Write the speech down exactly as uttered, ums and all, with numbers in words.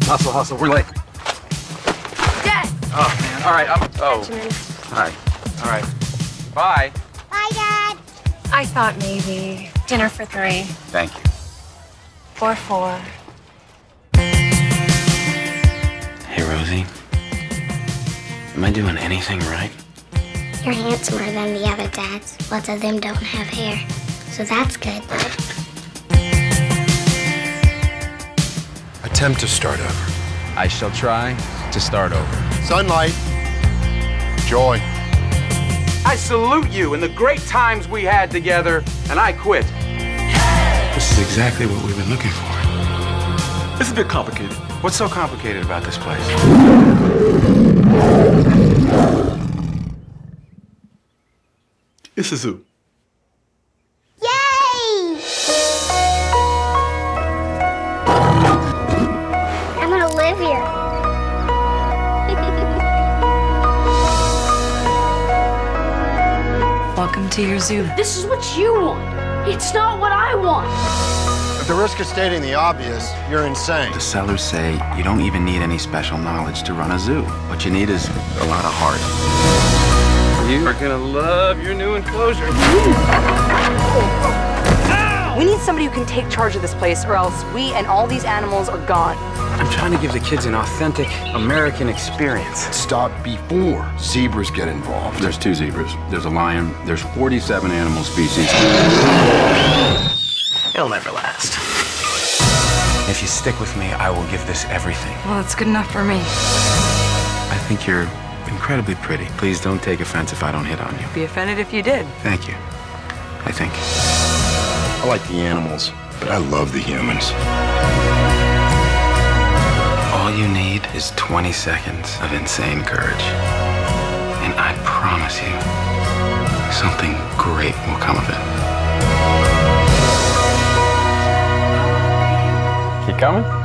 Hustle, hustle. We're late. Dad! Oh, man. All right. I'm... Oh. Benjamin. All right. All right. Bye. Bye, Dad. I thought maybe dinner for three. Thank you. Or four. Hey, Rosie. Am I doing anything right? You're handsomer than the other dads. Lots of them don't have hair. So that's good, bud. Attempt to start over. I shall try to start over. Sunlight. Joy. I salute you and the great times we had together, and I quit. This is exactly what we've been looking for. It's a bit complicated. What's so complicated about this place? It's a zoo. Yay! I'm gonna live here. Welcome to your zoo. This is what you want. It's not what I want. At the risk of stating the obvious, you're insane. The sellers say you don't even need any special knowledge to run a zoo. What you need is a lot of heart. You are gonna love your new enclosure. We need somebody who can take charge of this place, or else we and all these animals are gone. I'm trying to give the kids an authentic American experience. Stop before zebras get involved. There's two zebras. There's a lion. There's forty-seven animal species. It'll never last. If you stick with me, I will give this everything. Well, that's good enough for me. I think you're incredibly pretty. Please don't take offense if I don't hit on you. Be offended if you did. Thank you. I think. I like the animals, but I love the humans. All you need is twenty seconds of insane courage. And I promise you, something great will come of it. Keep coming?